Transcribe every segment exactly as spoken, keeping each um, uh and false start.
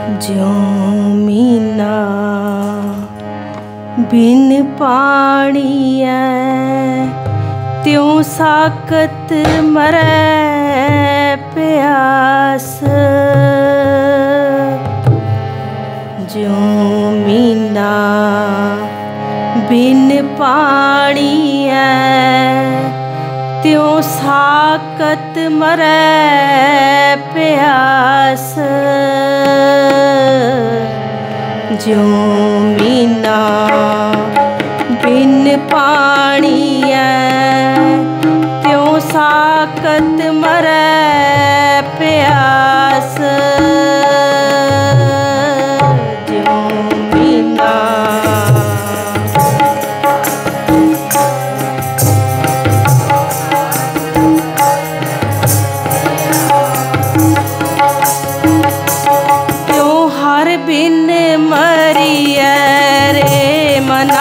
ज्यों मीना बिन पाणियै त्यों साकत मरै प्यास। ज्यों मीना बिन पाणियै त्यों साकत मरै प्यास। ज्यों मीना बिन पाणियै त्यों साकत मरै प्यास। ज्यों मीना त्यों हर बिन मरियै रे मना।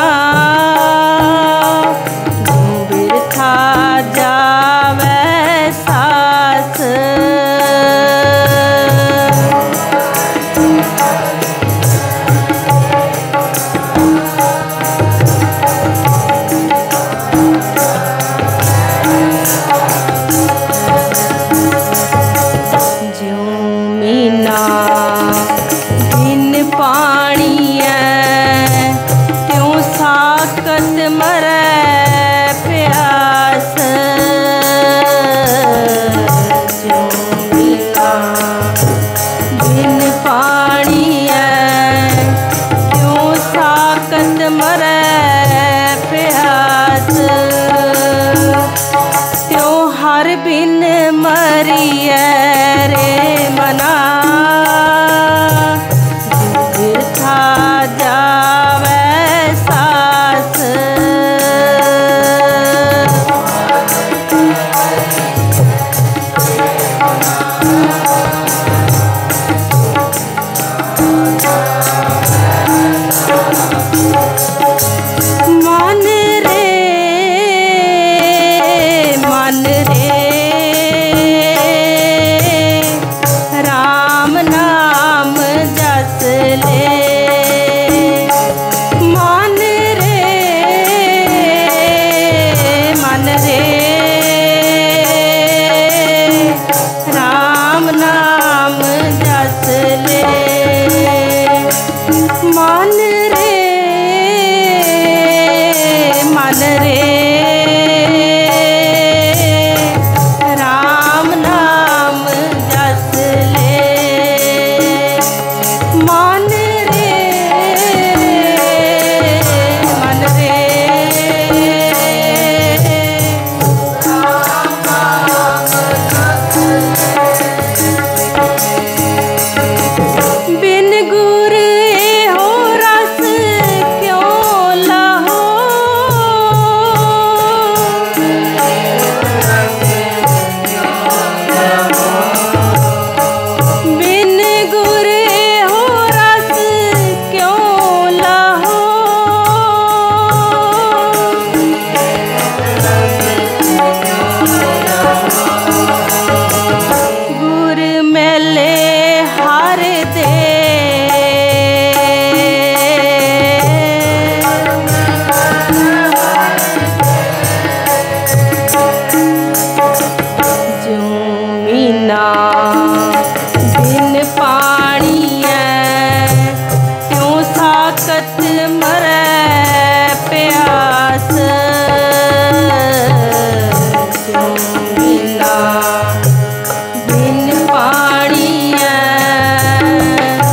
ज्यों बिरथा जावै सास। ज्यों मीना बिन पाणियै त्यों साकत मरै प्यास। ज्यों मीना बिन पाणियै त्यों साकत मरै प्यास। त्यों हर बिन मरियै रे मना। बिरथा जावै सास। मन रे मन रे राम नाम जस ले। मन रे मन रे राम नाम जस ले। मन रे मन रे राम नाम जस ले। मन रे मन रे बिन गुर एहो रस क्यों लहो। बिन गुर एहो रस क्यों लहो। गुर मेले हर दे ज्यों मीना बिन पाणियै त्यों साकत मरै प्यास। ज्यों मीना बिन पाणियै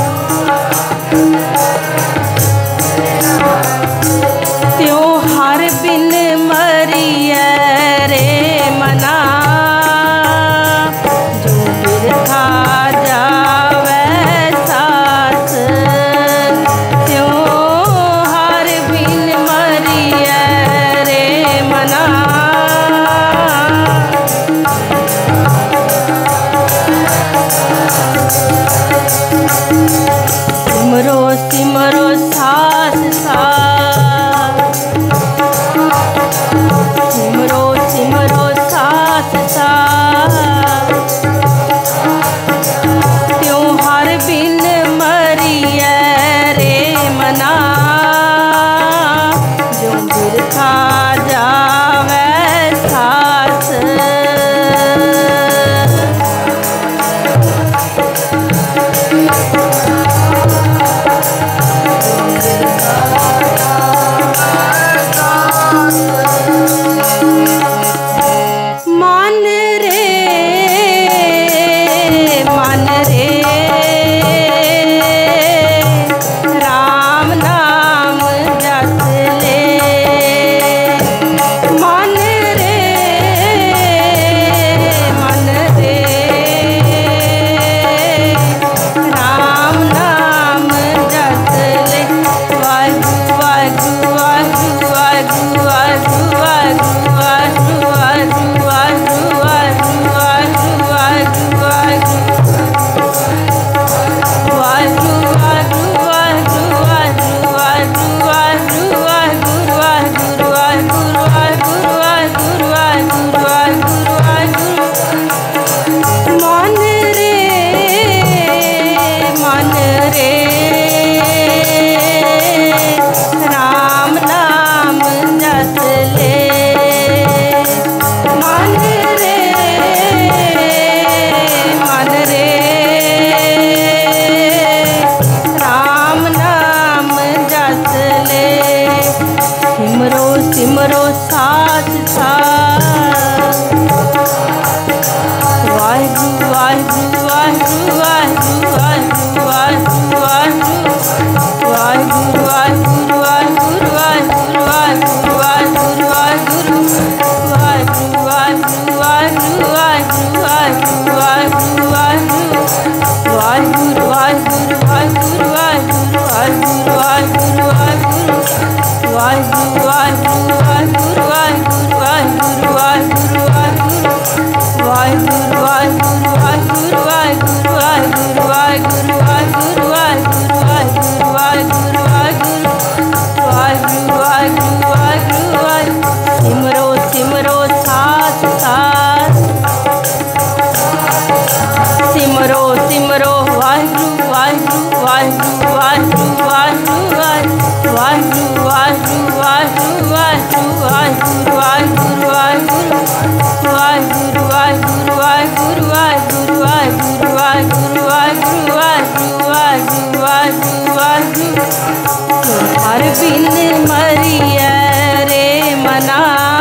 हर बिन मरिय रे मना,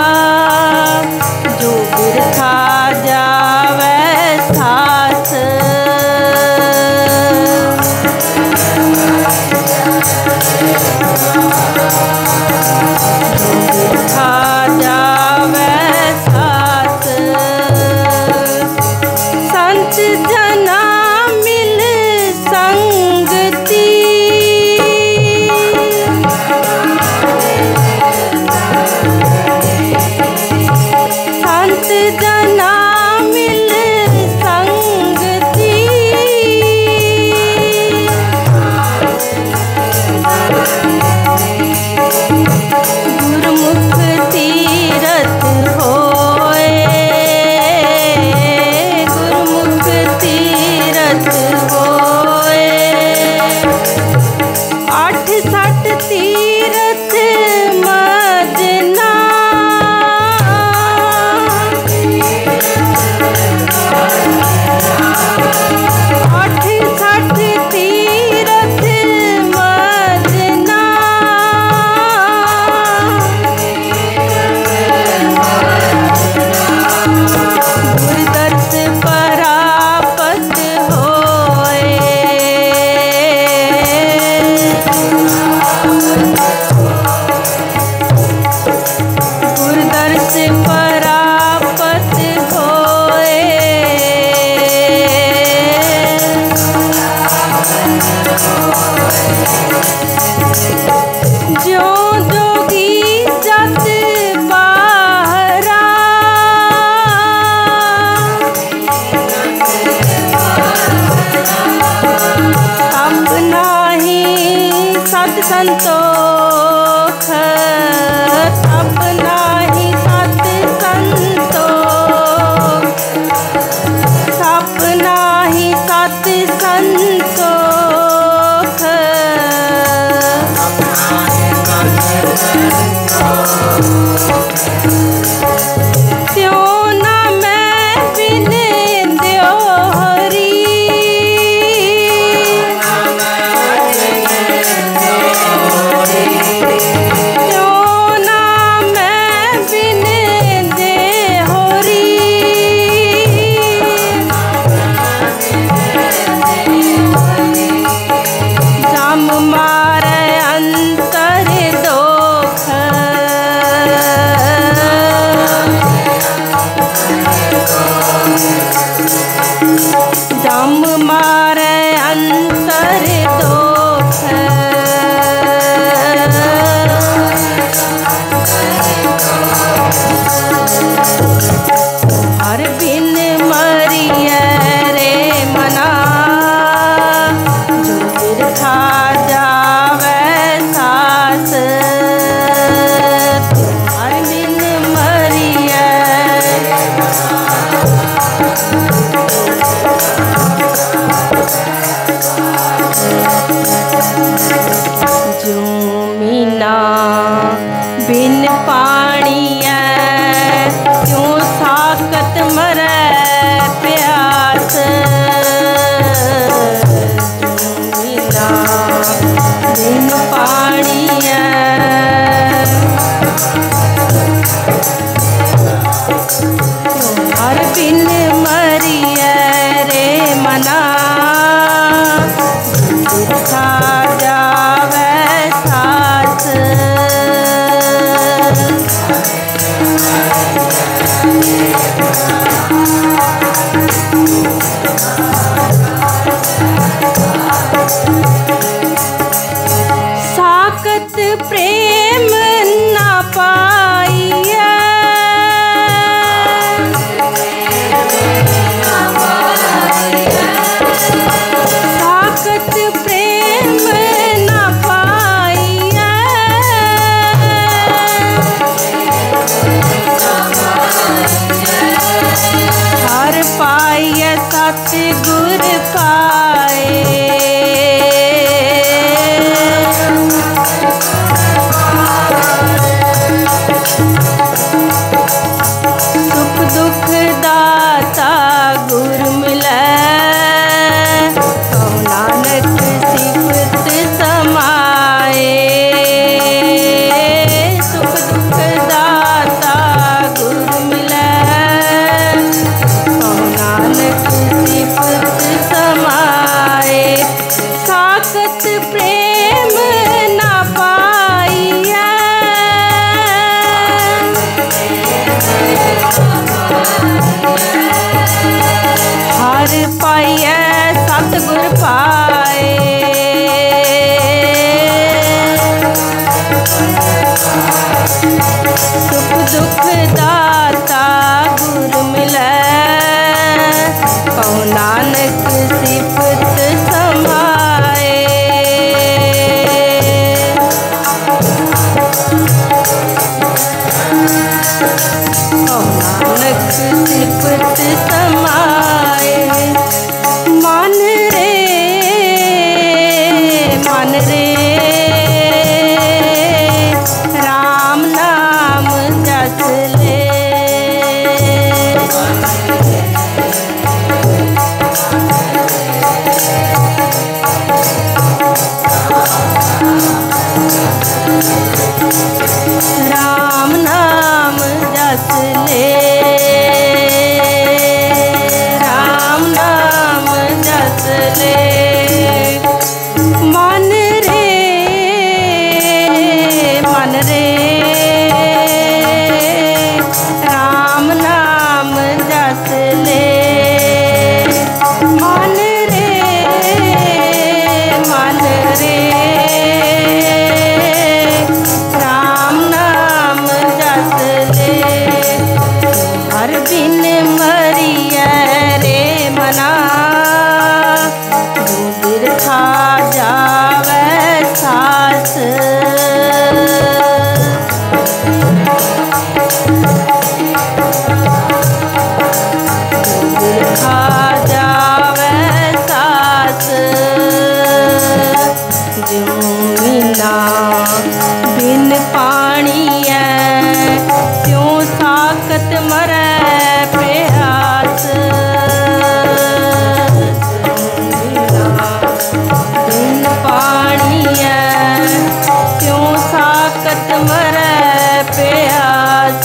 जो बिरथा जावे साथ। जो बिरथा जावे साथ, संत जना मिल संगति। संत जना मिल संगति, गुरमुख तीरथ होए, गुरमुख तीरथ होए। आठ सठ तीरथ मजना, आठ सठ तीरथ मजना। गुरदत्त परापत होए, गुरदर्श परापत होए। ज्यों जोगी जत बाहरा, तब नाही सत संतोख, तब नाही सत संतोख, तब नाही सत संतोख। त्यों न मैं बिन द्योहरी, जावे सास। खा जावे सास जमीना बिन पानी है त्यों साकत मरे प्यास। जमीना बिन पानी है त्यों साकत मरे प्यास।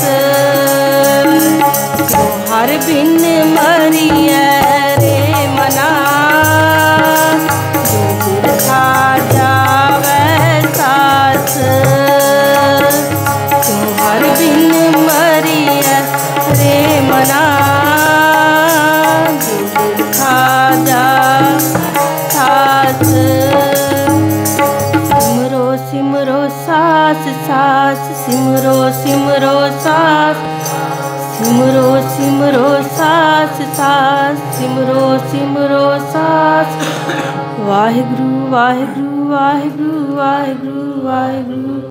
हर बिन मरिए रे मना जो खा जावे सास। क्यों हर बिन मरिए रे मना जो खा जा सास। सिमरो सिमरो सास सास सिमरो सिमरो सास। सिमरो सिमरो सास सास सिमरो सिमरो सास। वाहिगुरु वाहिगुरु वाहिगुरु वाहिगुरु वाहिगुरु।